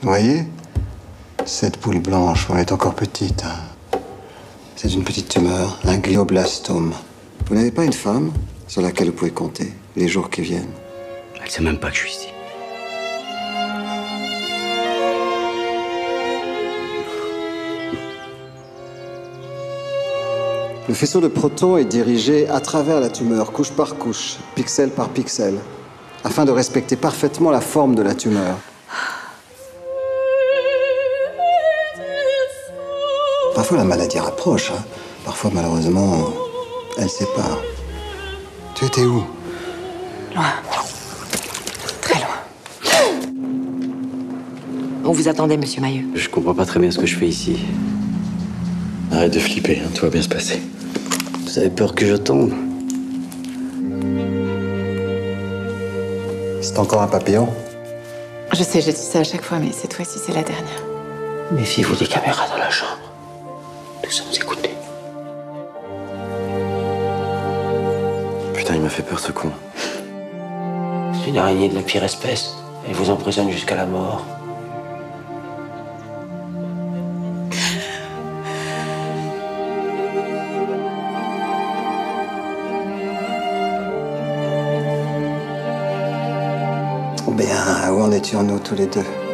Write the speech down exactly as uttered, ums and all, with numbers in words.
voyez? Cette boule blanche, elle est encore petite. Hein. C'est une petite tumeur, un glioblastome. Vous n'avez pas une femme sur laquelle vous pouvez compter les jours qui viennent? Elle sait même pas que je suis ici. Le faisceau de protons est dirigé à travers la tumeur, couche par couche, pixel par pixel, afin de respecter parfaitement la forme de la tumeur. Parfois, la maladie rapproche. Hein. Parfois, malheureusement, elle sépare. Tu étais où? Loin. Très loin. On vous attendait, monsieur Mailleux. Je comprends pas très bien ce que je fais ici. Arrête de flipper, hein, tout va bien se passer. Vous avez peur que je tombe? C'est encore un papillon? Je sais, je dis ça à chaque fois, mais cette fois-ci, c'est la dernière. Méfiez-vous des caméras dans la chambre. Nous sommes écoutés. Putain, il m'a fait peur ce con. C'est une araignée de la pire espèce. Elle vous emprisonne jusqu'à la mort. Bien, où en étions-nous tous les deux?